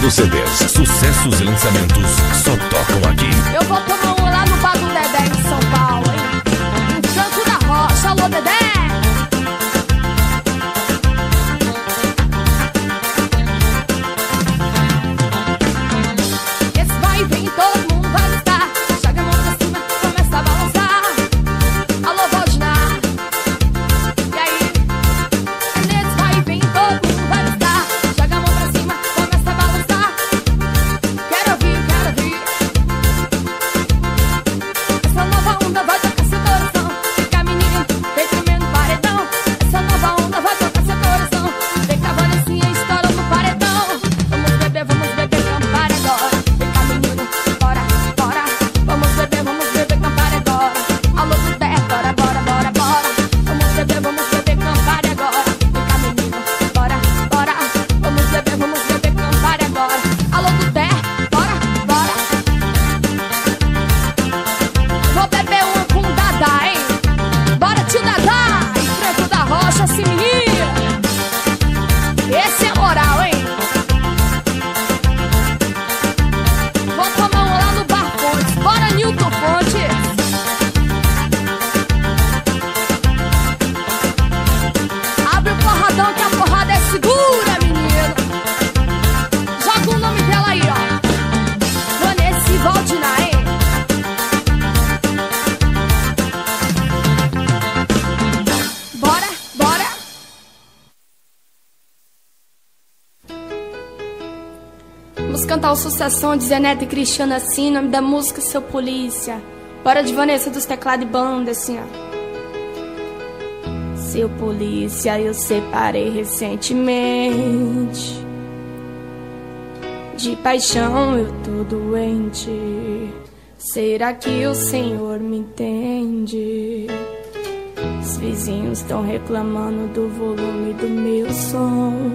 dos CDs, sucessos e lançamentos só tocam aqui. Eu vou tomar um lá no bar do Dedé em São Paulo, hein? No canto da rocha, alô Dedé! Esse vai e vem, todo mundo vai estar. Joga a mão pra cima, começa a balançar. Alô, Valdinar. E aí? Nesse vai e vem, todo mundo vai estar. Joga a mão pra cima, começa a balançar. Quero ouvir, quero ouvir. Essa nova onda vai tocar seu coração. Fica menino, vem tremendo paredão. Essa nova onda vai tocar seu coração. Vem com a Vanessinha, estoura no paredão. Vamos beber Campari agora. Vem cá menino, bora, bora. Vamos beber Campari agora. Alô do Té, bora, bora, bora, bora. Vamos beber Campari agora. Vem cá menino, bora, bora. Vamos beber Campari agora. Alô do Té, bora, bora. Vou beber uma com o Dadá, hein? Bora, tio Dadá! Em Franco da Rocha, se menina! Esse é moral, hein? Vou tomar um lá no Bar Fontes. Bora, Newton Fontes! Abre o porradão que a porrada é segura, menino! Joga o nome dela aí, ó! Vanessa e Valdinar, hein? Bora, bora! Vamos cantar o Sucessão de Zé Neto e Cristiano assim, nome da música Seu Polícia. Bora de Vanessa dos teclados e banda assim, ó. Seu polícia, eu separei recentemente. De paixão eu tô doente. Será que o Senhor me entende? Os vizinhos estão reclamando do volume do meu som.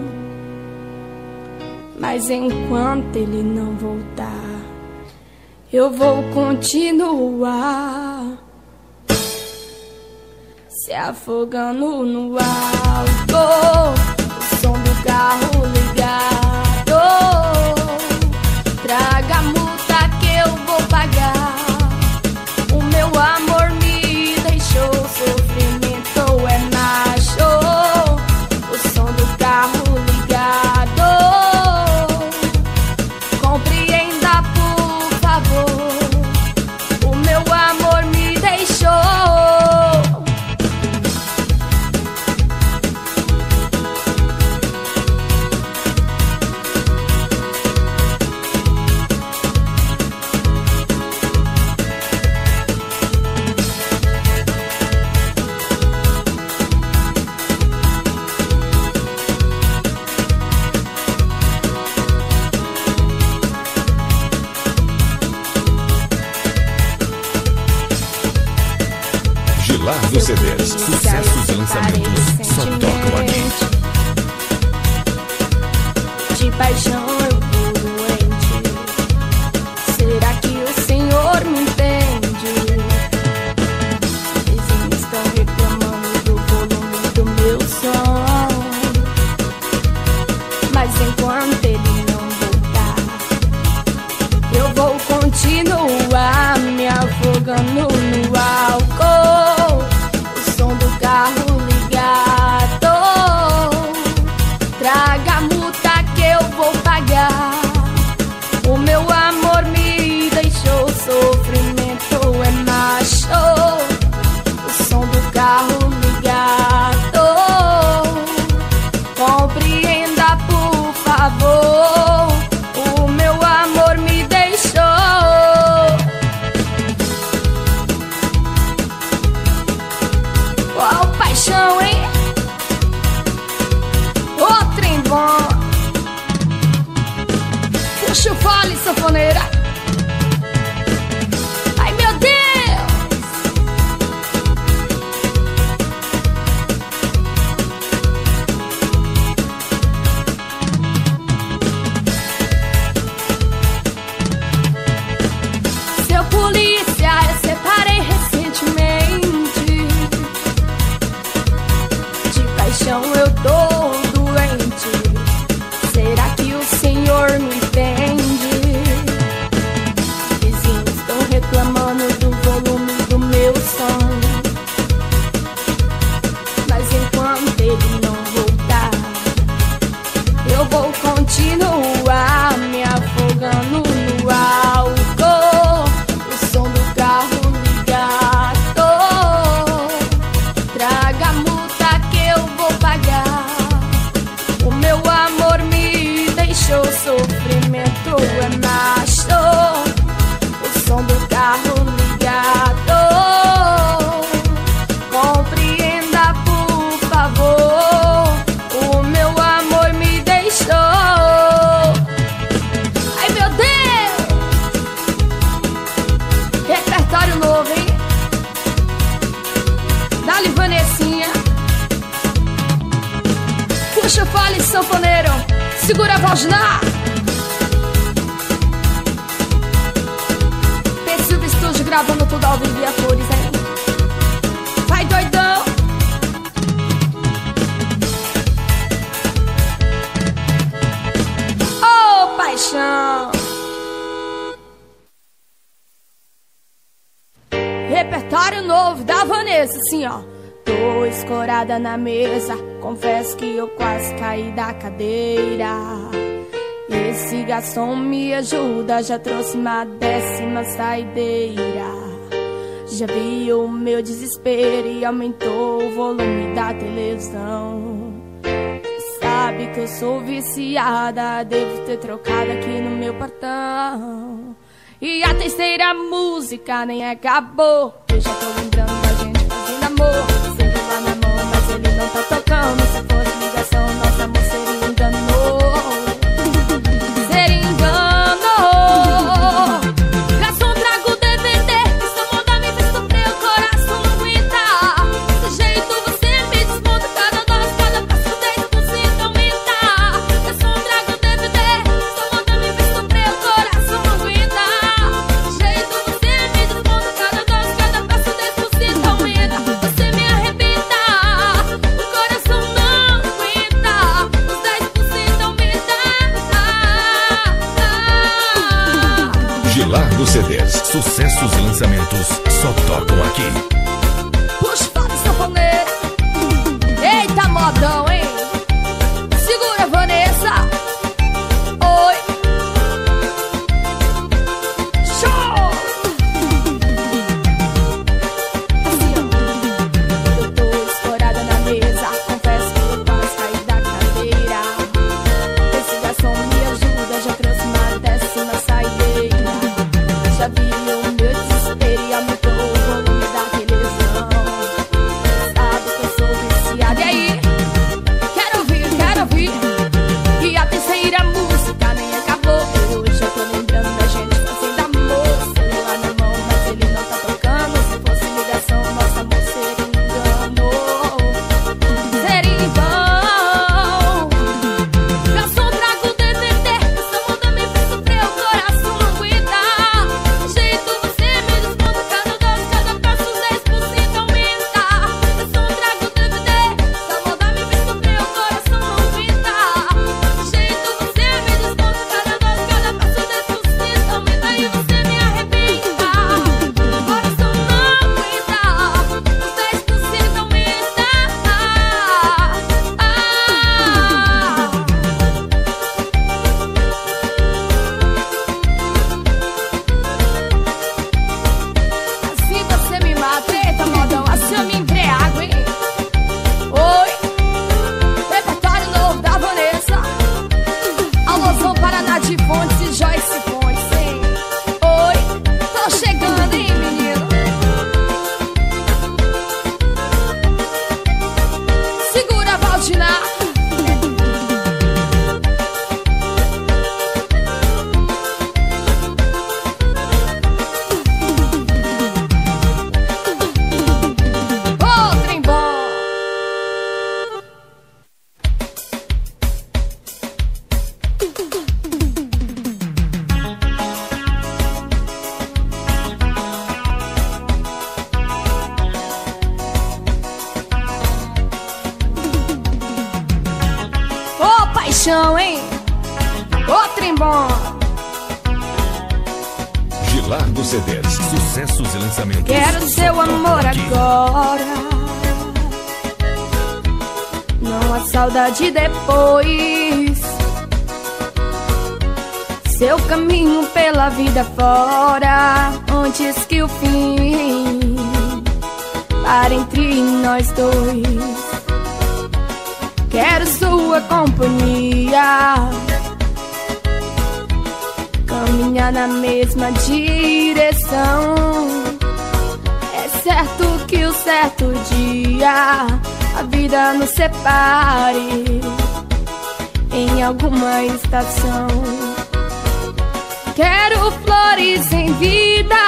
Mas enquanto ele não voltar, eu vou continuar se afogando no álcool. O som do carro ligado. Traga a multa que eu vou pagar. O meu amor me deixou, sofrimento é macho. O som do carro ligado. Compreenda, por favor. O meu amor me deixou. Gilar dos CDs, sucessos e lançamentos só tocam aqui. De paixão eu tô doente. Será que o Senhor me entende? Os vizinhos estão reclamando do volume do meu som. Mas enquanto ele não voltar, eu vou continuar me afogando no álcool. O som do carro ligado. Traga a multa que eu vou pagar. O meu amor me deixou, sofrimento é macho. O som do carro ligado. Compreenda, por favor. O meu amor me deixou. Qual paixão, hein? Ô trem bom. Puxa o fole, sanfoneira. Ai, meu Deus. Seu polícia, eu separei recentemente. De paixão eu tô doente. Será que o Senhor me entende? tu é macho, o som do carro ligado. Compreenda, por favor, o meu amor me deixou. Ai, meu Deus! Repertório novo, hein? Dá-lhe Vanessinha. Puxa o fole, sanfoneiro. Segura a voz na. Silvio Estúdio gravando tudo ao vivo e a cores, hein? Vai, doidão! Oh, paixão! Repertório novo da Vanessa, assim, ó. Tô escorada na mesa, confesso que eu quase caí da cadeira. Esse garçom me ajuda, já trouxe uma 10ª saideira. Já viu o meu desespero e aumentou o volume da televisão. Sabe que eu sou viciada, devo ter trocado aqui no meu portão. E a terceira música nem acabou, eu já tô lembrando da gente fazendo amor. Sempre lá na mão, mas ele não tá tocando. Se fosse ligação, nosso amor seria enganou. Garçom, trago o DVD, essa moda me fez sofrer, o coração não aguenta. Desse jeito você me desmonta, cada dose, cada passo 10% aumenta. Garçom, trago o DVD, essa moda me fez sofrer, o coração não aguenta. Desse jeito você me desmonta, cada dose, cada passo 10% aumenta. Você me arrebenta, o coração não aguenta. Os 10% aumenta. Gilardo CDs, sucessos e lançamentos só tocam aqui. Puxa, fala, sanfoneiro. Eita, modão, hein? Segura, Vanessa. Oi. Show! Assim, ó. Eu tô escorada na mesa, confesso que eu quase caí da cadeira. Esse garçom me ajuda, já trouxe uma 10ª saideira. Já viu o meu desespero e aumentou o volume da televisão. Sabe que eu sou viciada. E aí? Quero ouvir. E a terceira música nem acabou. Hoje eu tô lembrando da gente fazendo amor. Celular na mão, mas ele não tá tocando. Se fosse ligação, nosso amor seria engano. Seria em vão. Garçom, trago o DVD, essa moda me fez sofrer, o coração não aguenta. Desse jeito você me desmonta, cada dose, cada passo 10% aumenta. Garçom, trago o DVD, essa moda me fez sofrer, o coração não aguenta. Desse jeito você me desmonta, cada dose, cada passo 10% aumenta. E você me arrebenta, o coração não aguenta. Os 10% aumenta. Assim você me mata, eita, modão, assim eu me embriago, hein? Oi, repertório novo da Vanessa. Alôzão, Paraná de Fontes e Joyce Fontes, hein? Oi, tô chegando, hein, menino? Segura, Valdinar. Ô, trem bom. Ô, paixão, hein? Ô, trem bom. Gilardo CDs, sucessos e lançamentos Quero só seu tocam amor aqui. agora, não há saudade depois. Seu caminho pela vida fora, antes que o fim para entre nós dois. Quero sua companhia, caminhar na mesma direção. É certo que o certo dia a vida nos separe em alguma estação. Quero flores em vida,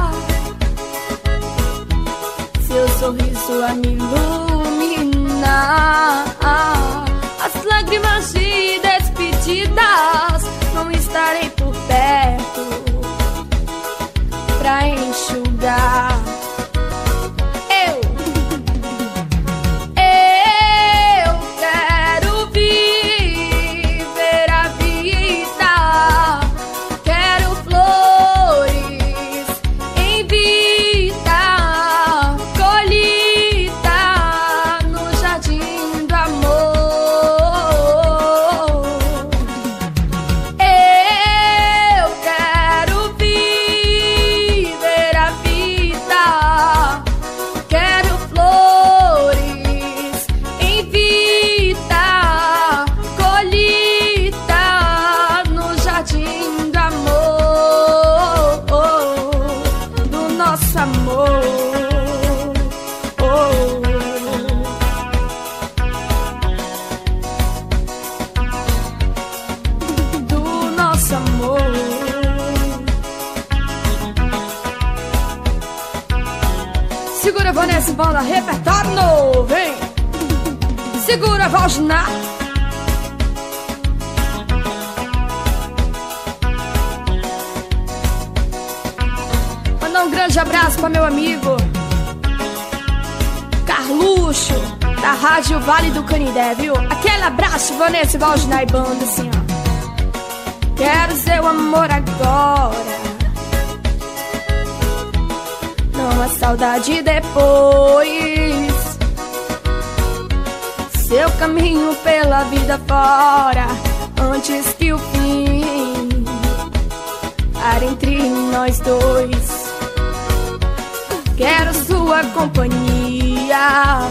seu sorriso a me iluminar. As lágrimas de despedidas, não estarei por perto pra enxugar. Eu quero viver a vida, quero flores em vida, colhida no jardim do amor. Eu quero viver a vida, quero flores em vida, colhida no jardim do amor, do nosso amor. Do nosso amor. Segura, Vanessa, banda, repertório novo, vem. Segura, Valginar. Mandar um grande abraço para meu amigo Carluxo, da Rádio Vale do Canindé, viu? Aquele abraço, Vanessa, Valginar e banda, assim, ó. Quero seu amor agora, não há saudade depois. Seu caminho pela vida fora, antes que o fim pare entre nós dois. Quero sua companhia,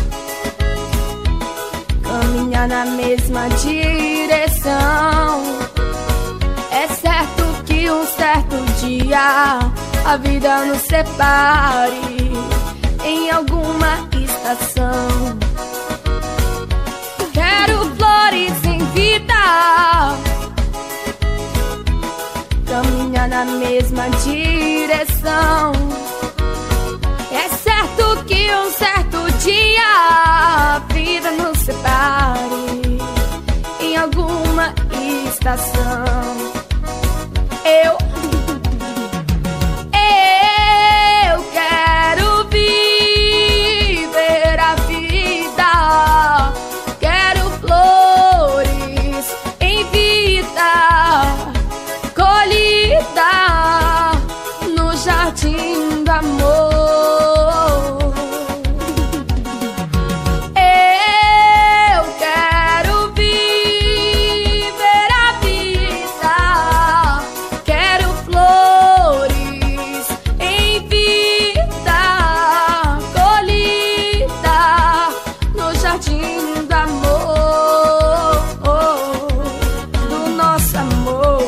caminhar na mesma direção. É certo que um certo dia a vida nos separe em alguma estação. Quero flores em vida, caminhar na mesma direção. É certo que um certo dia a vida nos separe em alguma estação. Eu quero viver a vida, quero flores em vida, colhida no jardim do amor. Eu quero viver a vida, quero flores em vida, colhida no jardim do amor, do nosso amor.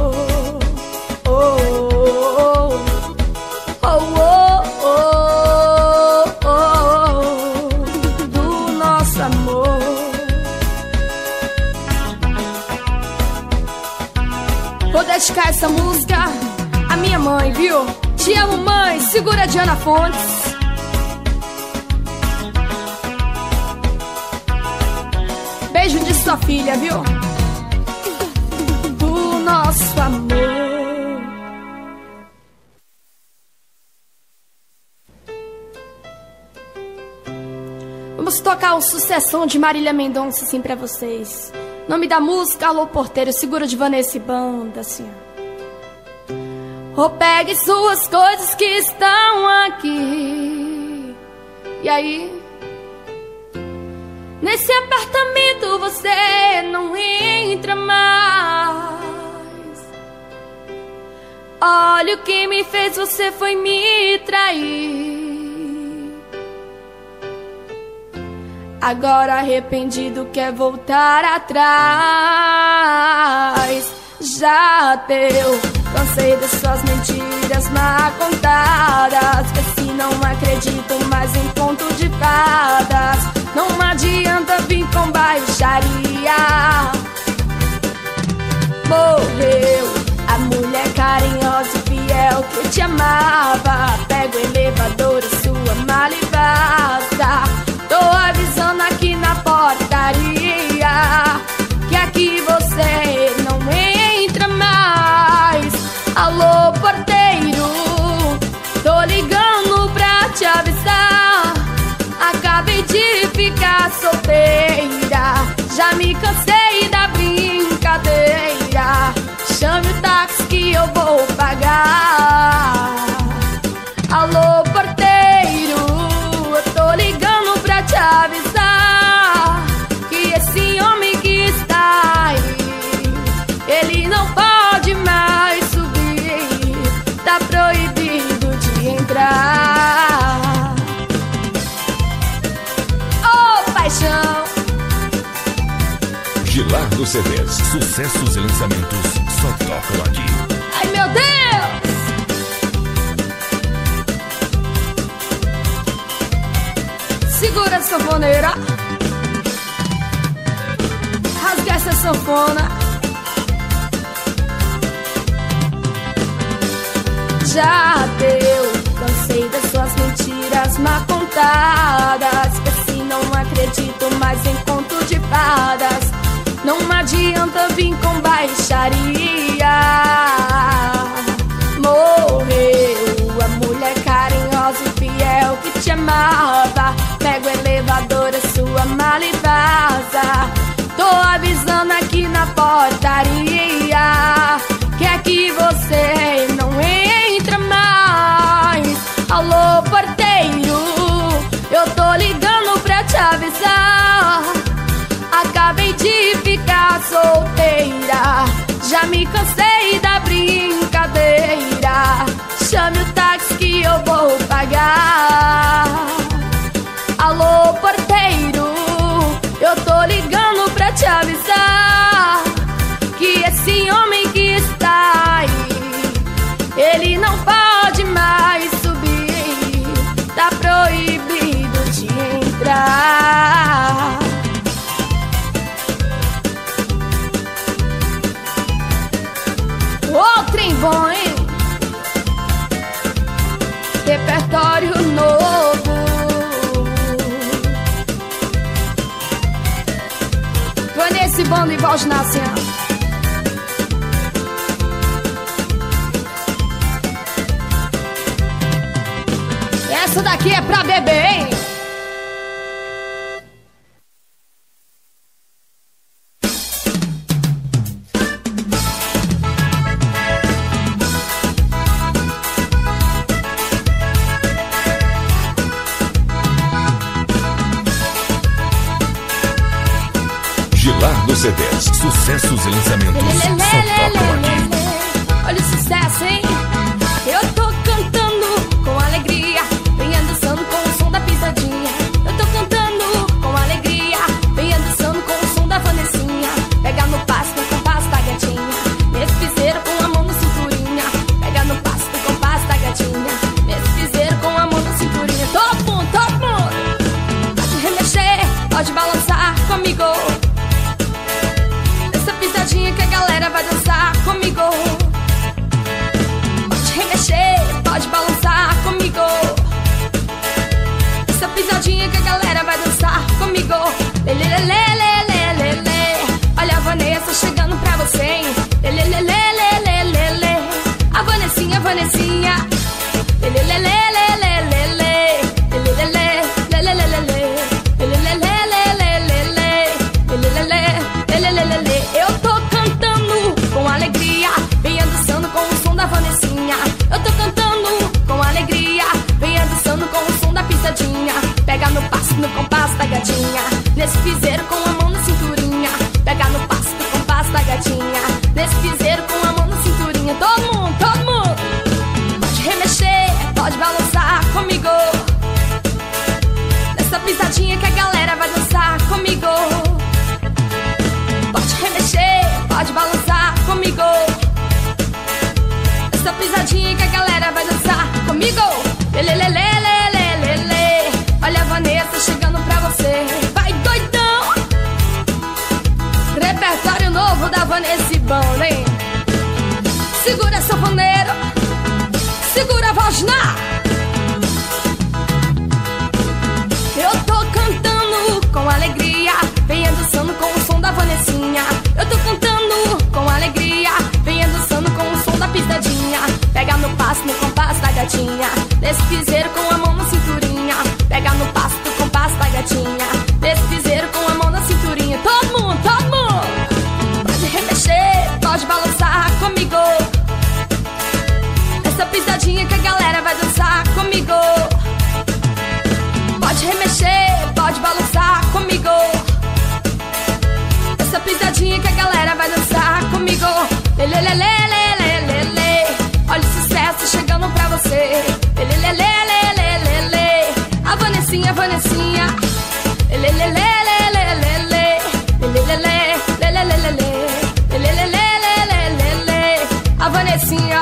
Do nosso amor. Vou dedicar essa música à minha mãe, viu? Te amo, mãe. Segura, Diana Fontes. Beijo de sua filha, viu? Do nosso amor. Vamos tocar uma sucessão de Marília Mendonça, assim, pra vocês. Nome da música, Alô Porteiro. Segura, de Vanessa e banda, assim, ó. Ou pegue suas coisas que estão aqui. E aí? Nesse apartamento você não entra mais. Olha o que me fez, você foi me trair. Agora arrependido quer voltar atrás. Já deu. cansei das suas mentiras mal contadas. Vê se não acredito mais em conto de fadas. Não adianta vir com baixaria. Morreu a mulher carinhosa e fiel que te amava. Pega o elevador e sua mala e vaza. Tô avisando aqui na portaria que aqui você não entra mais. Alô, porteiro, tô ligando pra te avisar. Acabei de ficar solteira, já me cansei da brincadeira. Chame o táxi que eu vou pagar. Alô, porteiro, eu tô ligando pra te avisar que esse homem que está aí, ele não pode mais subir. Tá proibido de entrar. Ô, paixão. Gilardo CDs, sucessos e lançamentos só tocam aqui. Ai, meu Deus! Segura a sanfoneira, rasga essa sanfona. Já deu, cansei das suas mentiras mal contadas. Vê se não acredito mais em conto de fadas. Não adianta vir com baixaria. Morreu a mulher carinhosa e fiel que te amava. Pega o elevador, a sua mala e vaza. Tô avisando aqui na portaria que aqui você não entra mais. Alô, porteiro, eu tô ligando pra te avisar. Acabei de ficar solteira, já me cansei da brincadeira. Chame o táxi que eu vou pagar. Alô, porteiro, eu tô ligando pra te avisar que esse homem que está aí, ele não pode mais subir. Tá proibido de entrar. Ô, trem bom, hein? Repertório novo. Foi nesse bando e voz nascendo. Essa daqui é pra beber, hein? Gilardo CDs, sucessos e lançamentos só tocam aqui. Olha o sucesso, hein? Eu tô cantando com alegria, venha dançando com o som da pisadinha. Eu tô cantando com alegria, venha dançando com o som da Vanessinha. Pega no passo, no compasso da gatinha, nesse piseiro com a mão na cinturinha. Pega no passo, no compasso da gatinha, nesse piseiro com a mão na cinturinha. Todo mundo, todo mundo. Pode remexer, pode balançar comigo. Que a galera vai dançar comigo. Pode remexer, pode balançar comigo. Essa pisadinha que a galera vai dançar comigo. Lê, lê, lê, lê, lê, lê, lê. Olha a Vanessa chegando pra você, hein? Lê, lê, lê, lê, lê, lê, lê, lê. A Vanessinha, Vanessinha. Lê, lê, lê, lê, lê, lê, lê, lê. Lê, lê, lê, lê, lê, lê, lê, lê, lê. Lê, lê, lê, lê, lê, lê, lê, lê. Lê, lê, lê, lê, lê, lê, lê, lê. Eu tô com alegria, venha dançando com o som da Vanessinha. Eu tô cantando com alegria, venha dançando com o som da pisadinha. Pega no passo, no compasso da gatinha, nesse piseiro com a mão na cinturinha. Pega no passo, no compasso da gatinha, nesse piseiro com a mão na cinturinha. Todo mundo, todo mundo. Pode pisadinha que a galera vai dançar comigo. Lelelelelelelele. Olha a Vanessa chegando pra você. Vai doidão. Repertório novo da Vanessa e bom, hein? Segura sanfoneiro, segura a voz na. Eu tô cantando com alegria, venha dançando com o som da Vanessinha. Eu tô cantando com alegria, venha dançando com o som da pisadinha. Pega no passo, no compasso da gatinha, desse piseiro com a mão na cinturinha. Pega no passo, no compasso da gatinha, desse piseiro com a mão na cinturinha. Todo mundo, todo mundo. Pode remexer, pode balançar comigo. Essa pisadinha que a galera vai dançar comigo. Pode remexer, pode balançar comigo. Essa pisadinha que a galera vai dançar comigo. Lelelelelelelele. Olha o sucesso chegando pra você. Lelelelelelelele. A Vanessinha, Vanessinha. Lelelelelelelele. Lelelelelelelele. Lelelelelelelele. A Vanessinha.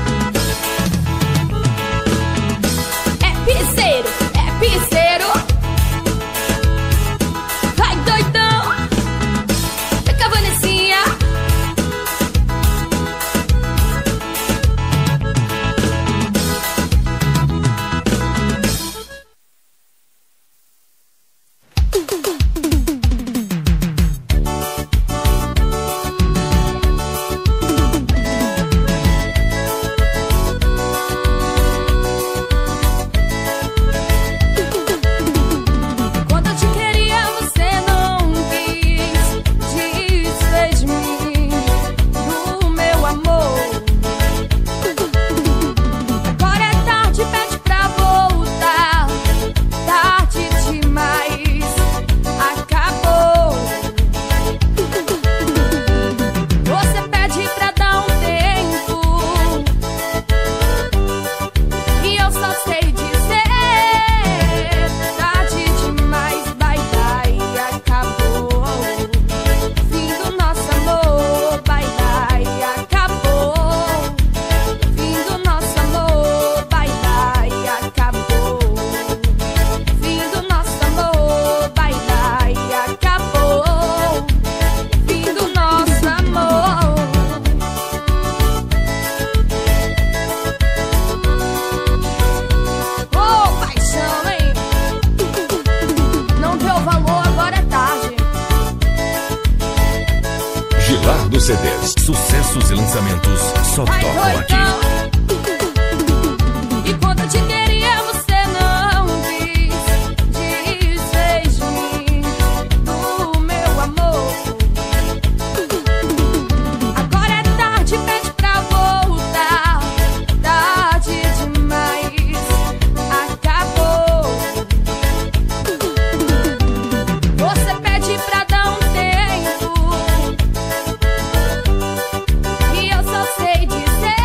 É piseiro, é piseiro. Vai doidão. Fica a Vanessinha. Quando eu te queria, você não quis. Desfez de mim, do meu amor. Agora é tarde, pede pra voltar. Tarde demais, acabou. Você pede pra dar um tempo e eu só sei dizer: tarde demais, bye bye, acabou. Fim do nosso amor, bye bye, acabou. Fim do nosso amor, bye bye, acabou. Fim do nosso amor, bye bye, acabou. Fim do nosso amor. Oh, paixão, hein? Não deu valor, agora é tarde. Gilardo CDs, sucessos e lançamentos só Vai tocam aqui. doidão. E quando eu te queria, você não quis. Desfez de mim, do meu amor. Agora é tarde, pede pra voltar. Tarde demais, acabou. Você pede pra dar um tempo e eu só sei dizer: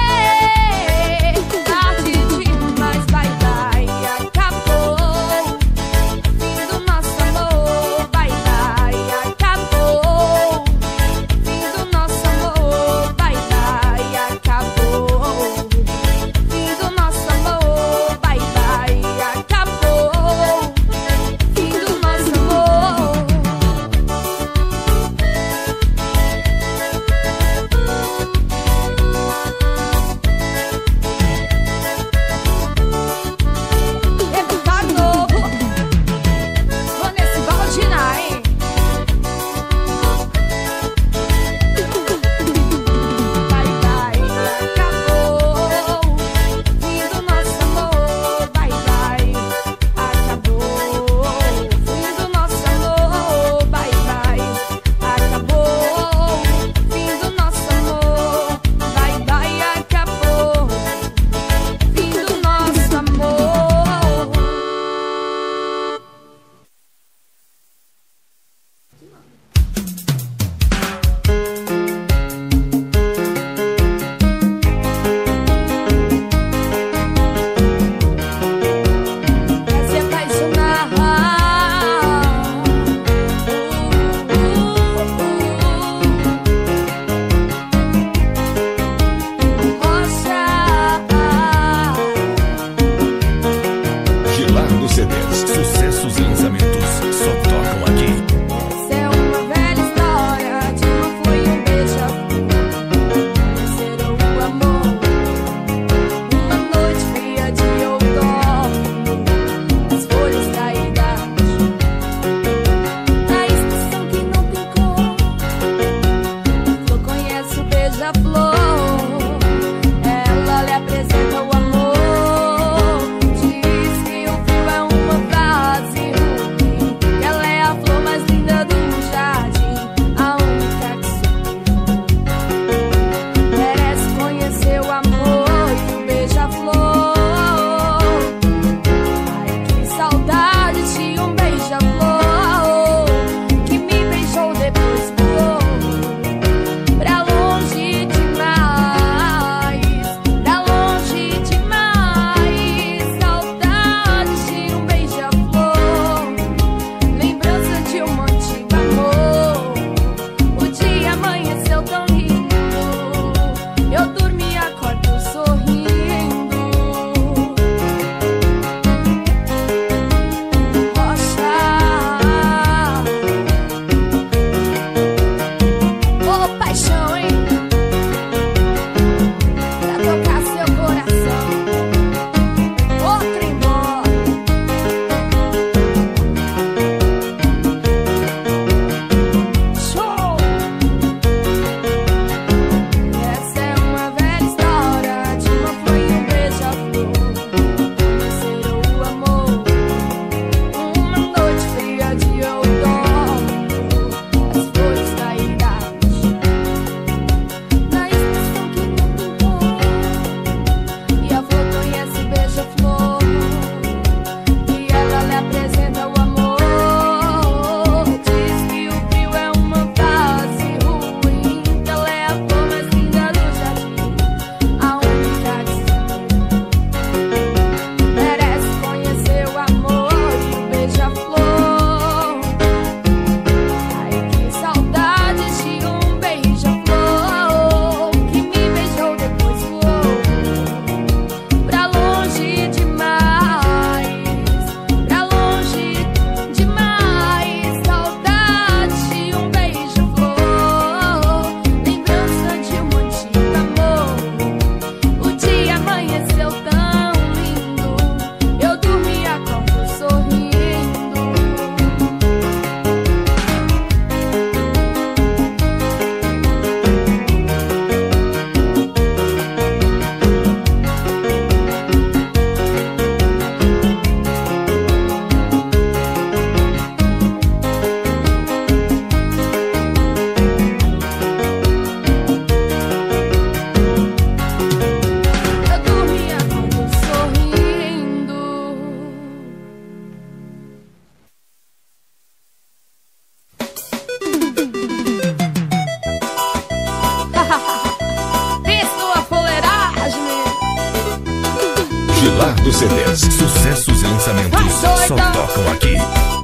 Gilardo CDs, sucessos e lançamentos só tocam aqui.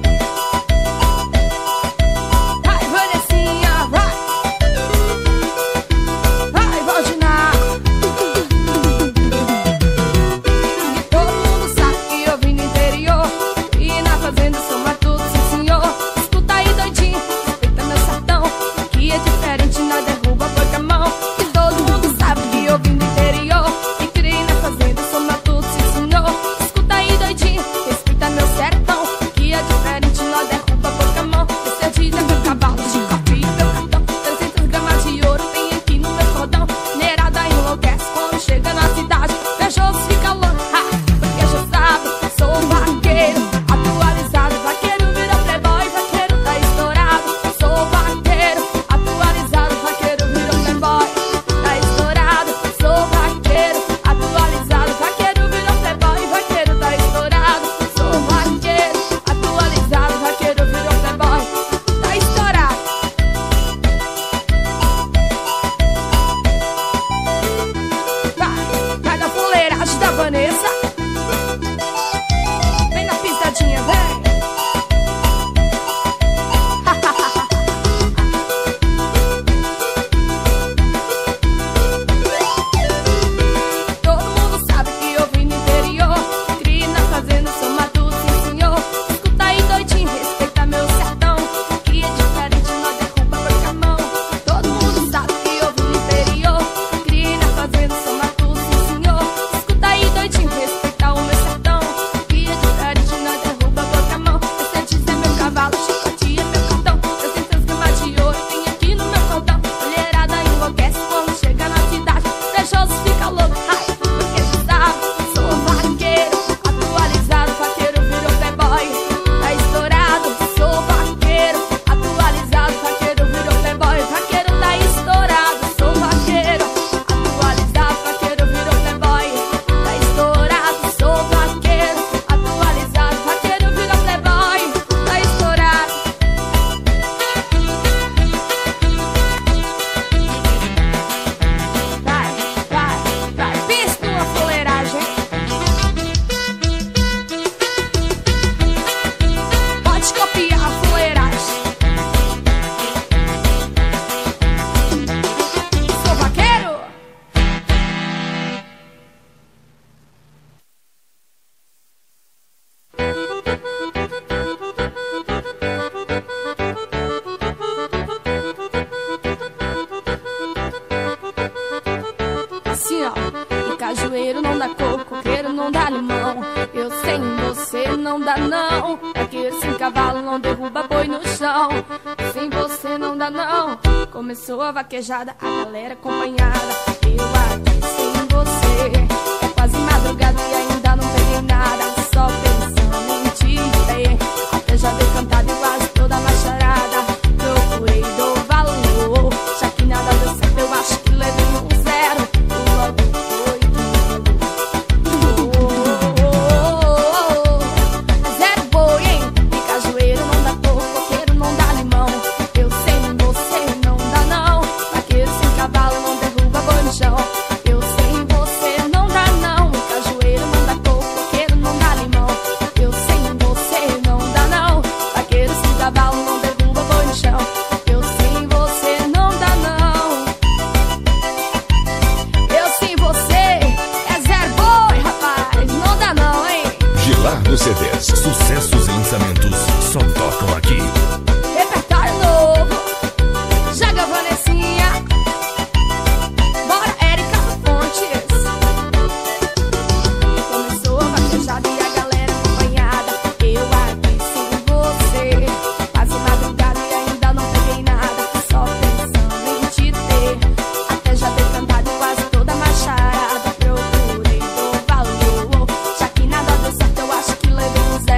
Vai, Vanessinha, vai. Vai, Valdinar. E todo mundo sabe que eu vim do interior e na fazenda sou matuto, sim senhor. Escuta aí, doidinho, respeita meu sertão, que é diferente, nós derruba boi com a mão. E todo mundo sabe que eu vim do interior e criei na fazenda, sou matuto, sim senhor. Escuta aí, doidinho, respeita meu sertão, que é diferente, nós derruba boi com a mão. Esse é dia meu cavalo, chicote e meu cartão, 300 gramas de ouro tem aqui no meu cordão. Neirada enlouquece quando chega na cidade, vejoso fica louco, ha, porque já sabe, sou vaqueiro atualizado. Vaqueiro virou playboy, vaqueiro tá estourado. Sou vaqueiro atualizado, vaqueiro virou playboy, tá estourado. Sou vaqueiro atualizado, vaqueiro virou playboy, vaqueiro tá estourado. Sou vaqueiro atualizado, vaqueiro virou playboy, tá estourado. Vai na fuleiragem da Vanessa, vem na pisadinha, vem. Todo mundo sabe que eu vim do interior, criei na fazenda, sou matuto, sim senhor. Escuta aí, doidinho, respeita meu sertão, que é diferente, nós derruba boi com a mão. Todo mundo sabe que eu vim do interior, criei na fazenda, sou matuto, sim senhor. Escuta aí, doidinho, respeita o meu sertão, que é diferente, nós derruba boi com a mão. Esse é meu cavalo, chicote é meu cartão, 300 gramas de ouro tem aqui no meu cordão. Mulherada enlouquece quando chega na cidade, vejoso fica louco, ai, porque tu sabe, sou vaqueiro atualizado, vaqueiro virou playboy, tá estourado. Sou vaqueiro atualizado, vaqueiro virou playboy, vaqueiro tá estourado. Sou vaqueiro atualizado, vaqueiro virou playboy, tá estourado. Sou vaqueiro atualizado, vaqueiro virou playboy, tá estourado. Vai, pensa numa fuleiragem. Pode copiar a fuleiragem. Sou vaqueiro. Assim, ó. E cajueiro não dá coco, coqueiro não dá limão. Eu sem você não dá não. É que sem cavalo não derruba boi no chão. Sem você não dá não. Começou a vaquejada, a galera acompanhada. Eu aqui sem você. É quase madrugada e ainda não peguei nada. Só pensando em te ver. Até já dei cantado e quase toda a macharada. Procurei, dou valor. Já que nada deu certo, eu acho que levei um zero. Logo foi zero boi, hein? E cajueiro não dá coco, coqueiro não dá limão. Eu sem você não dá não. Vaqueiro sem cavalo não derruba boi no chão. Eu sem você não dá não. E cajueiro não dá coco, coqueiro não dá limão. Eu sem você não dá não. Vaqueiro sem cavalo não derruba boi no chão. Eu sem você não dá não. Eu sem você é zero boi, rapaz. Não dá não, hein? Gilardo CDs, sucessos e lançamentos só tocam aqui. Repertório novo. Joga Vanessinha. Bora, Érica Fontes. Começou a vaquejada e a galera acompanhada. Eu aqui sem você. Quase madrugada e ainda não peguei nada. Só pensando em te ter. Até já dei cantado e quase toda a macharada. Procurei, dou valor. Já que nada deu certo, eu acho que levei um zero.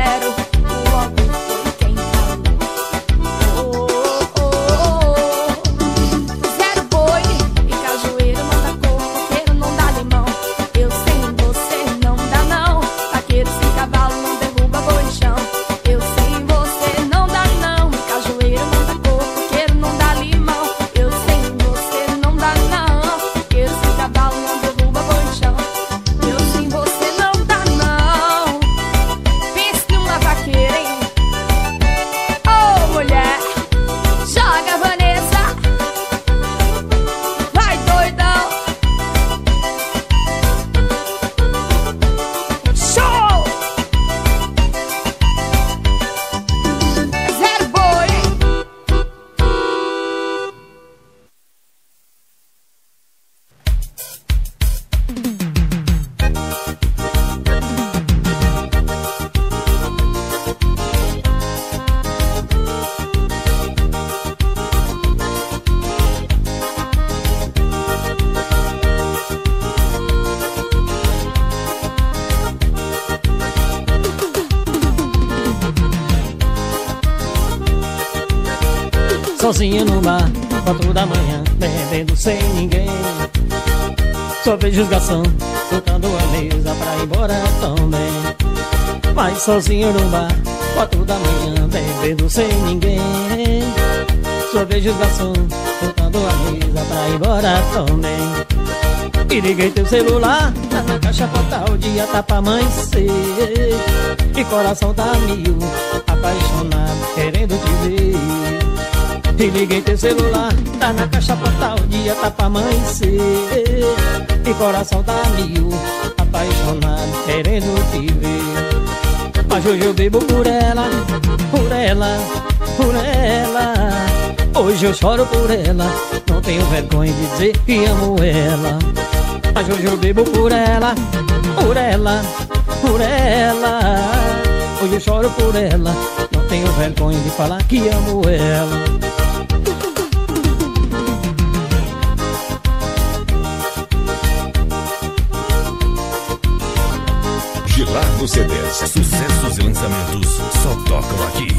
sozinho no bar, 4 da manhã, bebendo sem ninguém. Só vejo os garçom tocando a mesa pra ir embora também. Mas sozinho no bar, 4 da manhã, bebendo sem ninguém. Só vejo os garçom tocando a mesa pra ir embora também. E liguei teu celular, tá na caixa postal, o dia tá pra amanhecer. E coração tá mil, apaixonado, querendo te ver. E liguei teu celular, tá na caixa postal, o dia tá pra amanhecer. E coração tá mil, apaixonado, querendo te ver. Mas hoje eu bebo por ela, por ela, por ela. Hoje eu choro por ela, não tenho vergonha de dizer que amo ela. Mas hoje eu bebo por ela, por ela, por ela. Hoje eu choro por ela, não tenho vergonha de falar que amo ela. Gilar nos CDs, sucessos e lançamentos só tocam aqui.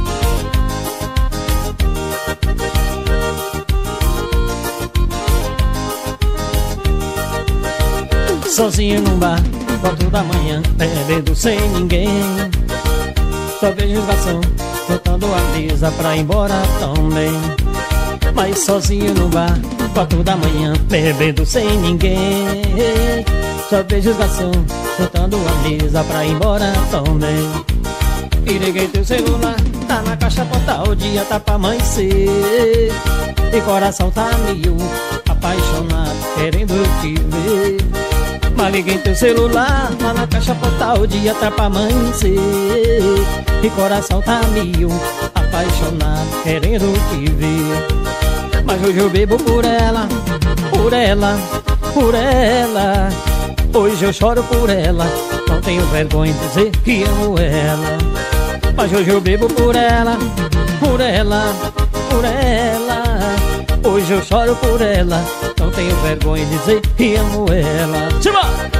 Sozinho num bar, 4 da manhã, bebendo sem ninguém. Só vejo os garçom botando a mesa pra ir embora também. Mas sozinho no bar, 4 da manhã, bebendo sem ninguém. Só vejo os garçom botando a mesa pra ir embora também. E liguei teu celular, tá na caixa postal, o dia tá pra amanhecer. E coração tá mil, apaixonado, querendo te ver. Mas liguei teu celular, tá na caixa postal, o dia tá pra amanhecer. E coração tá mil, apaixonado, querendo te ver. Mas hoje eu bebo por ela, por ela, por ela. Hoje eu choro por ela, não tenho vergonha de dizer que amo ela. Mas hoje eu bebo por ela, por ela, por ela. Hoje eu choro por ela, não tenho vergonha de dizer que amo ela. Simbora!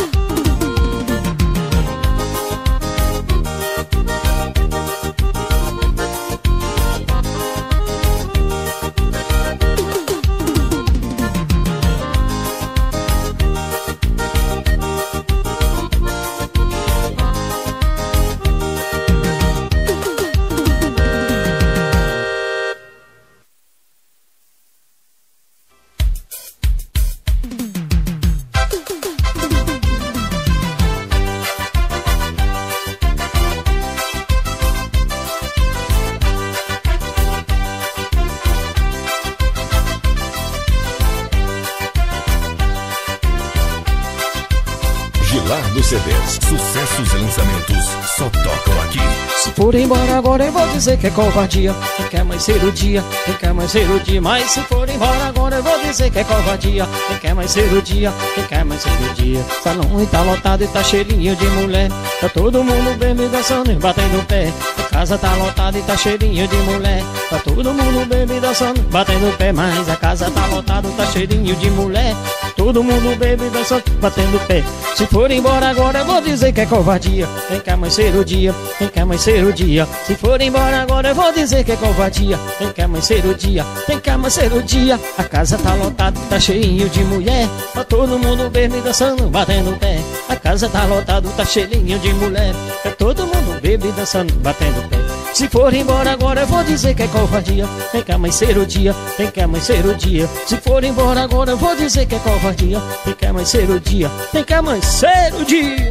Gilar nos CDs, sucessos e lançamentos só tocam aqui. Se for embora agora eu vou dizer que é covardia. Quem quer mais ser o dia, quem quer mais ser o dia. Mas se for embora agora eu vou dizer que é covardia. Quem quer mais ser o dia, quem quer mais ser o dia. Salão tá lotado e tá cheirinho de mulher. Tá todo mundo bebendo, dançando e batendo pé. A casa tá lotada e tá cheirinho de mulher. Tá todo mundo bebendo, dançando, batendo pé. Mas a casa tá lotada, tá cheirinho de mulher. Todo mundo bebe, dançando, batendo pé. Se for embora agora eu vou dizer que é covardia. Quem quer mais ser o dia, quem quer mais ser o dia. Se for embora agora eu vou dizer que é covardia. Quem quer mais ser o dia, quem quer mais ser o dia. A casa tá lotada, tá cheio de mulher. Tá todo mundo bebe, dançando, batendo pé. A casa tá lotada, tá cheirinho de mulher. Tá todo mundo bebe, dançando, batendo pé. Se for embora agora eu vou dizer que é covardia. Quem quer mais ser o dia, quem quer mais ser o dia. Se for embora agora eu vou dizer que é covardia. Quem quer mais ser o dia, quem quer mais ser o dia.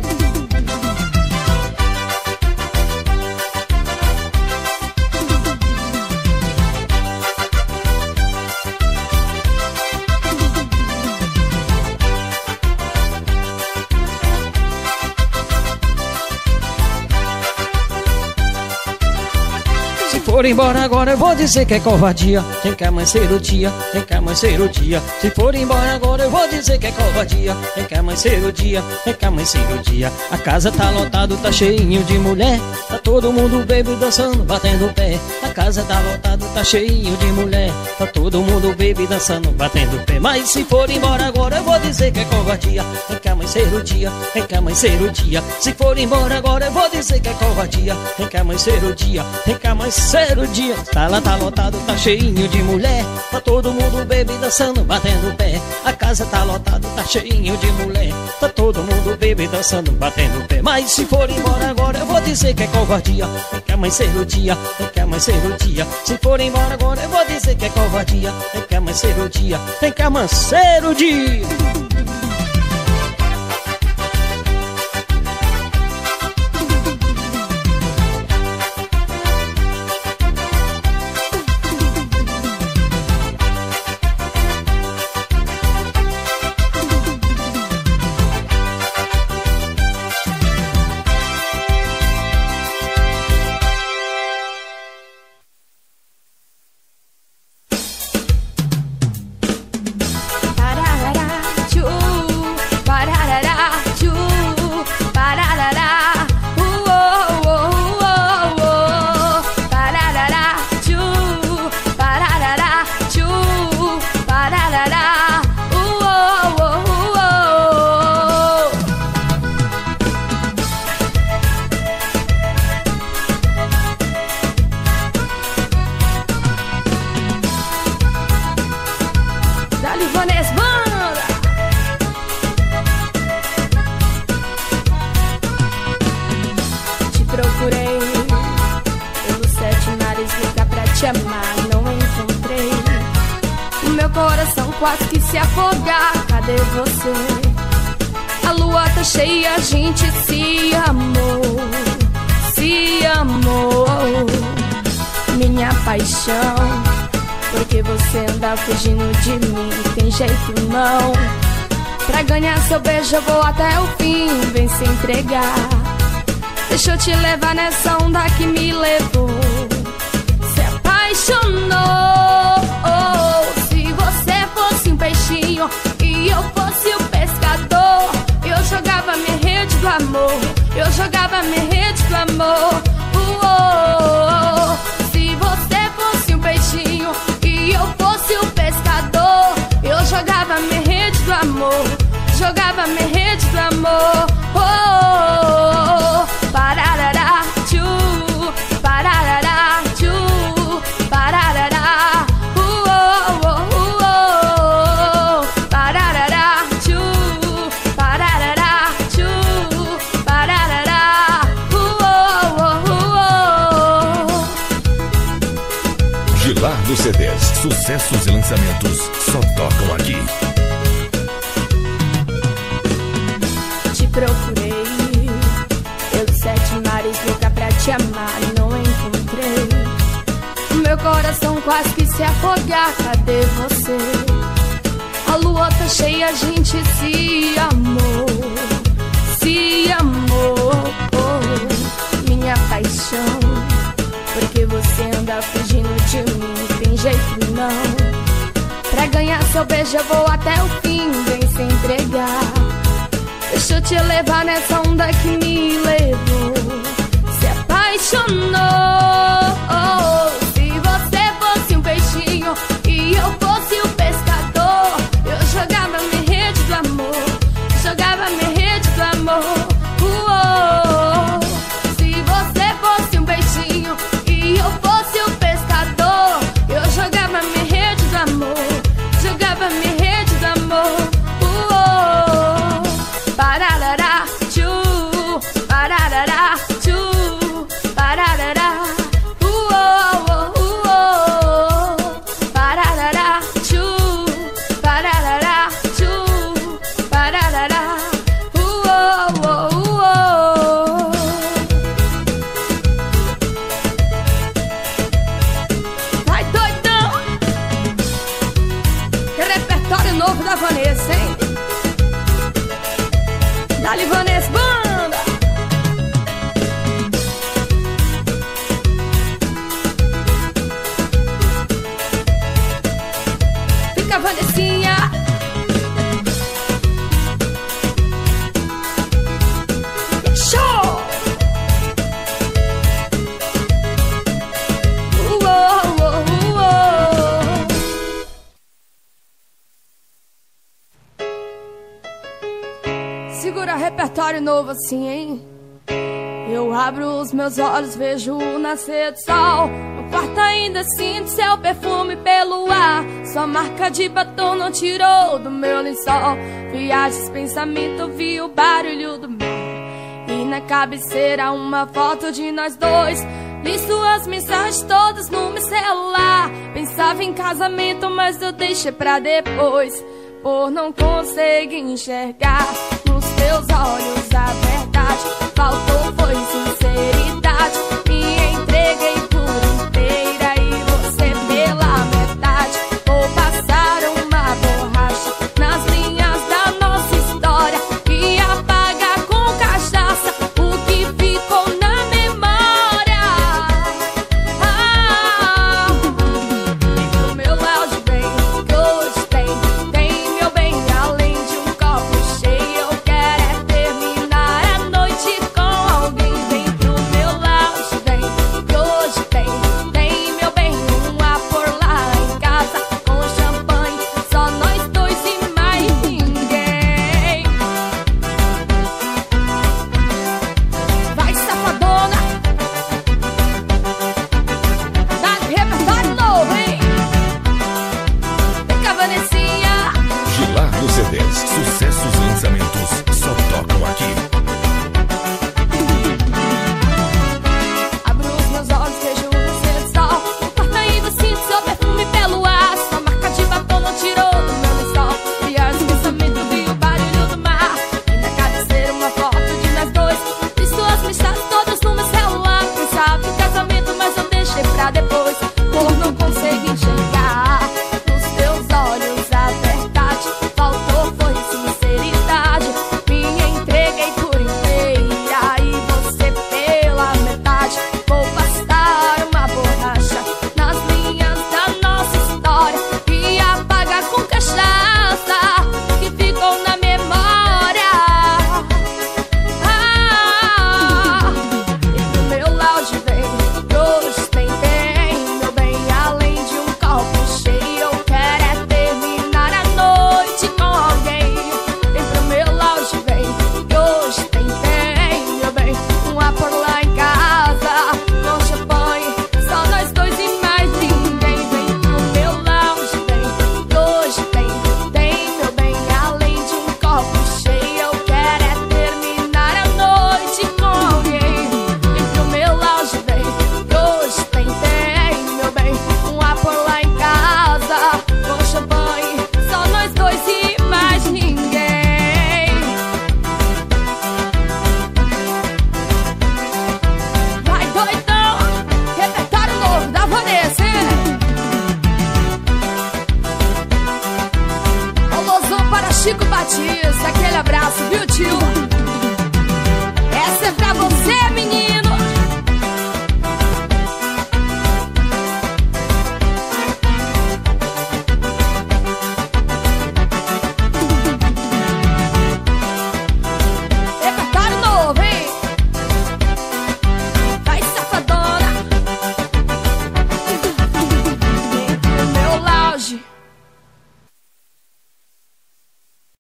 Se for embora agora eu vou dizer que é covardia. Quem quer mais ser o dia, quem quer mais ser o dia. Se for embora agora eu vou dizer que é covardia. Quem quer mais ser o dia, quem quer mais ser o dia. A casa tá lotado, tá cheinho de mulher. Tá todo mundo bebe, dançando, batendo pé. A casa tá lotado, tá cheinho de mulher. Tá todo mundo bebe, dançando, batendo pé. Mas se for embora agora eu vou dizer que é covardia. Quem quer mais ser o dia, quem quer mais ser o dia. Se for embora agora eu vou dizer que é covardia. Quem quer mais ser o dia, quem quer mais ser terceiro dia. Tá lá, tá lotado, tá cheinho de mulher. Tá todo mundo bebe, dançando, batendo pé. A casa tá lotada, tá cheinho de mulher. Tá todo mundo bebe, dançando, batendo pé. Mas se for embora agora eu vou dizer que é covardia. Tem que amanhecer o dia, tem que amanhecer o dia. Se for embora agora eu vou dizer que é covardia. Tem que amanhecer o dia, tem que amanhecer o dia. Quase que se afogar, cadê você? A lua tá cheia, a gente se amou, se amou. Minha paixão, porque você anda fugindo de mim, tem jeito não. Pra ganhar seu beijo eu vou até o fim, vem se entregar. Deixa eu te levar nessa onda que me levou. Se apaixonou. Peixinho e eu fosse o pescador, eu jogava minha rede do amor, eu jogava minha rede do amor. Se você fosse um peixinho e eu fosse o pescador, eu jogava minha rede do amor, jogava minha rede do amor. Pararará, tchu, pararará, tchu, pararará. Gilar dos CDs, sucessos e lançamentos só tocam aqui. Te procurei pelos 7 mares, louca pra te amar, não encontrei. Meu coração quase que se afogar, cadê você? A lua tá cheia, a gente se amou, se amou. Minha paixão, porque você anda fugindo de mim, tem jeito não. Pra ganhar seu beijo eu vou até o fim, vem se entregar. Deixa eu te levar nessa onda que me levou. Se apaixonou. Se você fosse um peixinho e eu fosse o pescador, eu jogava minha rede do amor, jogava minha rede do amor. Se você fosse um peixinho e eu fosse o pescador, eu jogava minha rede do amor, jogava minha rede do amor. Pararará, tchu, pararará, tchu, pararará. Pararará, tchu, pararará, tchu, pararará. Vai doidão! Que repertório novo da Vanessa, hein? Dali Vanessa Banda! Fica Vanessinha! Show! Segura repertório novo assim, hein? Eu abro os meus olhos, vejo o nascer do sol. No quarto ainda sinto seu perfume pelo ar. Sua marca de batom não tirou do meu lençol. Viagens, pensamento, vi o barulho do mar. E na cabeceira uma foto de nós dois. Li suas mensagens todas no meu celular. Pensava em casamento, mas eu deixei pra depois, por não conseguir enxergar nos teus olhos a verdade.